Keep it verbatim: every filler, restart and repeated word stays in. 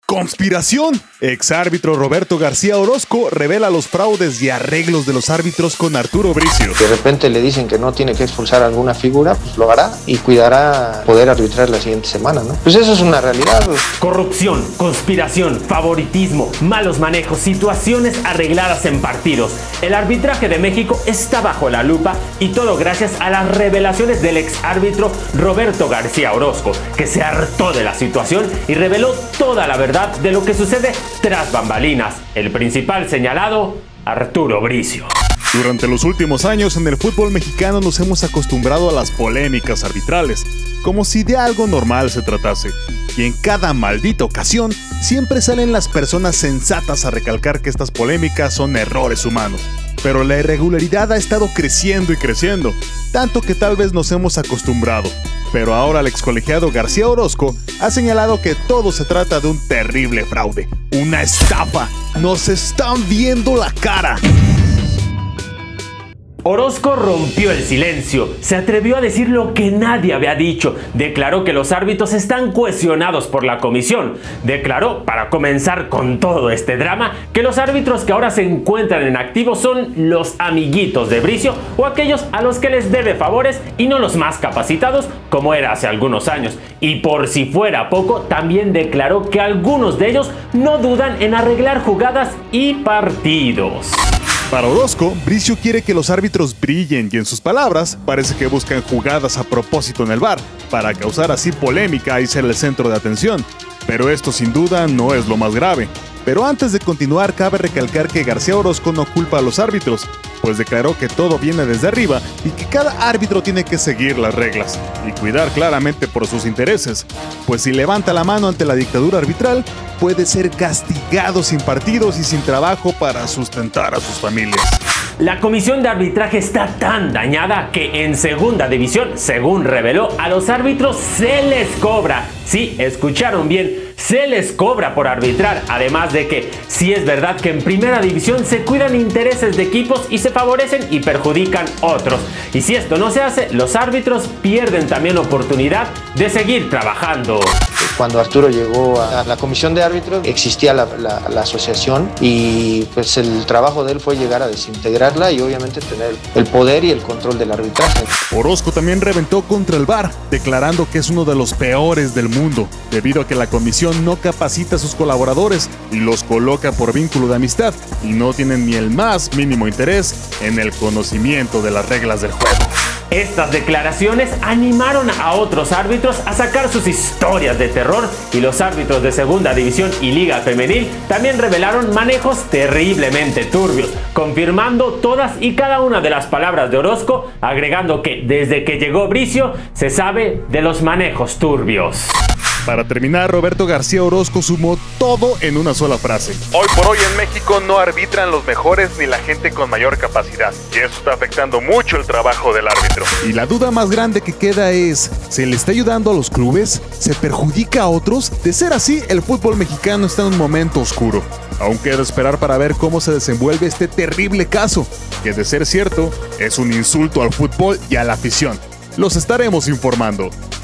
¡Conspiración! Exárbitro Roberto García Orozco revela los fraudes y arreglos de los árbitros con Arturo Bricio. De repente le dicen que no tiene que expulsar a alguna figura, pues lo hará y cuidará poder arbitrar la siguiente semana, ¿no? Pues eso es una realidad. Pues. Corrupción, conspiración, favoritismo, malos manejos, situaciones arregladas en partidos. El arbitraje de México está bajo la lupa y todo gracias a las revelaciones del exárbitro Roberto García Orozco, que se hartó de la situación y reveló toda la verdad de lo que sucede tras bambalinas. El principal señalado, Arturo Bricio. Durante los últimos años en el fútbol mexicano nos hemos acostumbrado a las polémicas arbitrales, como si de algo normal se tratase. Y en cada maldita ocasión, siempre salen las personas sensatas a recalcar que estas polémicas son errores humanos. Pero la irregularidad ha estado creciendo y creciendo, tanto que tal vez nos hemos acostumbrado. Pero ahora el excolegiado García Orozco ha señalado que todo se trata de un terrible fraude, una estafa. ¡Nos están viendo la cara! Orozco rompió el silencio, se atrevió a decir lo que nadie había dicho, declaró que los árbitros están cohesionados por la comisión, declaró, para comenzar con todo este drama, que los árbitros que ahora se encuentran en activo son los amiguitos de Bricio o aquellos a los que les debe favores y no los más capacitados como era hace algunos años. Y por si fuera poco, también declaró que algunos de ellos no dudan en arreglar jugadas y partidos. Para Orozco, Bricio quiere que los árbitros brillen y en sus palabras parece que buscan jugadas a propósito en el V A R para causar así polémica y ser el centro de atención. Pero esto sin duda no es lo más grave. Pero antes de continuar cabe recalcar que García Orozco no culpa a los árbitros, pues declaró que todo viene desde arriba y que cada árbitro tiene que seguir las reglas y cuidar claramente por sus intereses, pues si levanta la mano ante la dictadura arbitral, puede ser castigado sin partidos y sin trabajo para sustentar a sus familias. La comisión de arbitraje está tan dañada que en segunda división, según reveló, a los árbitros se les cobra. Sí, escucharon bien, se les cobra por arbitrar. Además de que sí es verdad que en primera división se cuidan intereses de equipos y se favorecen y perjudican otros. Y si esto no se hace, los árbitros pierden también oportunidad de seguir trabajando. Cuando Arturo llegó a la comisión de árbitros, existía la, la, la asociación y pues el trabajo de él fue llegar a desintegrarla y obviamente tener el poder y el control del arbitraje. Orozco también reventó contra el V A R, declarando que es uno de los peores del mundo, debido a que la comisión no capacita a sus colaboradores y los coloca por vínculo de amistad y no tienen ni el más mínimo interés en el conocimiento de las reglas del juego. Estas declaraciones animaron a otros árbitros a sacar sus historias de terror y los árbitros de segunda división y liga femenil también revelaron manejos terriblemente turbios, confirmando todas y cada una de las palabras de Orozco, agregando que desde que llegó Bricio se sabe de los manejos turbios. Para terminar, Roberto García Orozco sumó todo en una sola frase. Hoy por hoy en México no arbitran los mejores ni la gente con mayor capacidad, y eso está afectando mucho el trabajo del árbitro. Y la duda más grande que queda es, ¿se le está ayudando a los clubes? ¿Se perjudica a otros? De ser así, el fútbol mexicano está en un momento oscuro. Aún queda esperar para ver cómo se desenvuelve este terrible caso, que de ser cierto, es un insulto al fútbol y a la afición. Los estaremos informando.